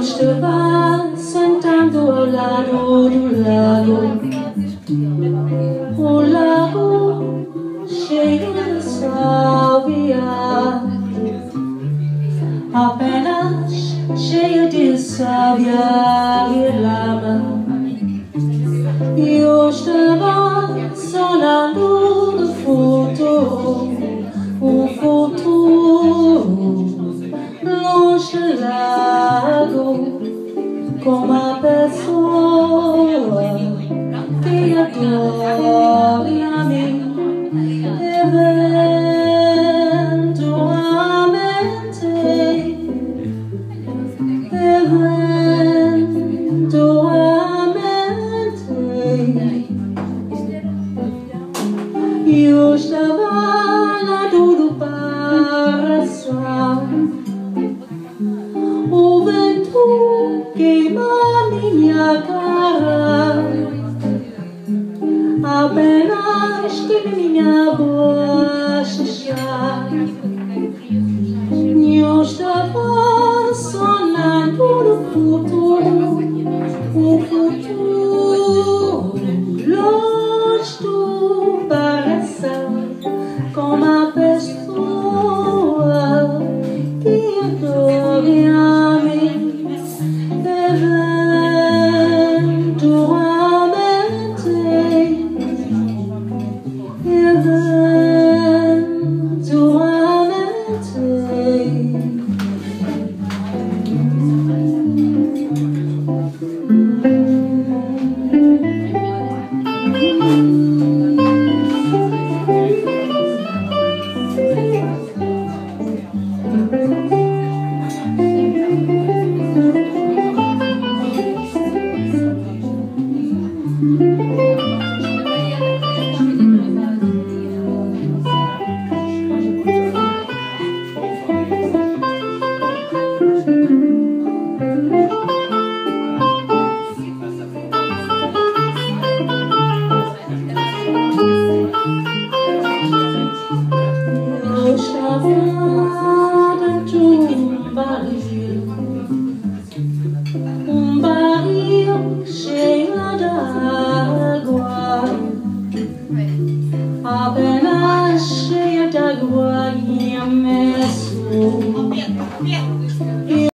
estava sentado ao lado do lago, o lago cheio de sálvia, apenas cheio de sálvia e lama. E eu estava sonhando no futuro, um futuro longe do lago, com uma pessoa que adora a mim. Eu estava lá tudo para só. O vento queima minha cara, apenas que minha bochecha